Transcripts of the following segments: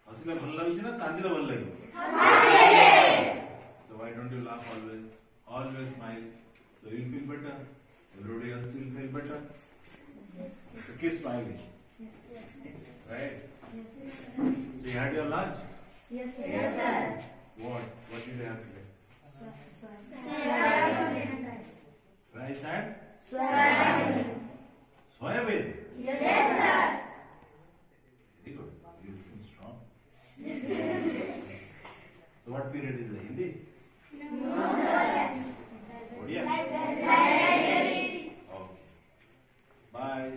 हसीला भल लगी ना कांदिला भल लगी so why don't you laugh always smile so you'll feel better everybody else will feel better so keep smiling right so you had your lunch yes sir what did you have today rice and soybean yes sir very good you feel strong so what period is the Hindi no sir Odia library okay bye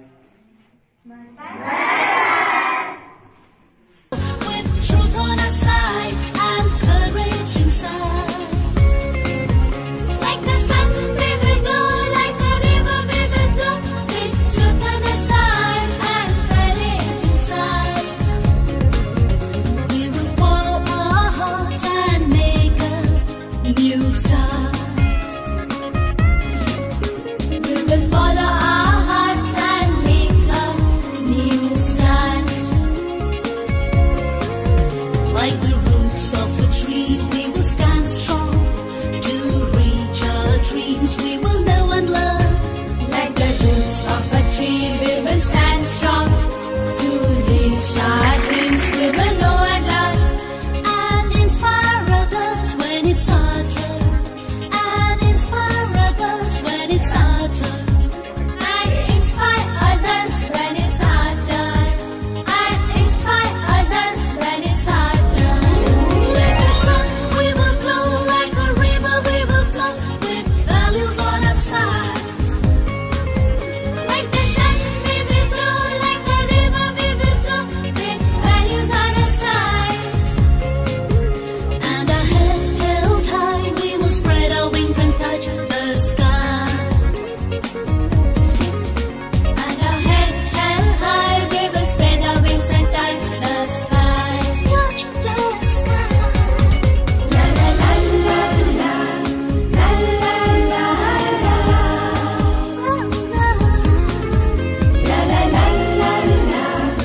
With truth on our side and courage inside, like the sun we will go, like the river we will flow. With truth on our side and courage inside, we will follow our heart and make a new start. We will follow our heart and make a new start. Like the roots of a tree, we will stand strong to reach our dreams. We will know and learn. Like the roots of a tree, we will stand strong to reach our dreams. We will know and learn and inspire others when it's our turn. And inspire others when it's our turn. And inspire others when it's our turn. And inspire others when it's our turn. Like the sun, we will glow. Like a river, we will flow with values on our side. Like the sun, we will glow. Like a river, we will flow with values on our side. And our head held high, we will spread our wings and touch the sky. And our head held high, we will spread our wings and touch the sky. Touch the sky. La la la la la, la la la la, la la la la la,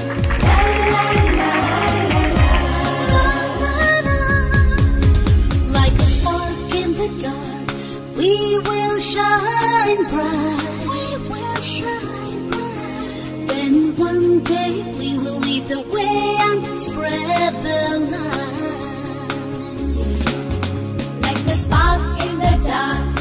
like a spark in the dark, we will shine bright. We will shine bright. Then one day we will lead the way and spread the light. Like the spark in the dark,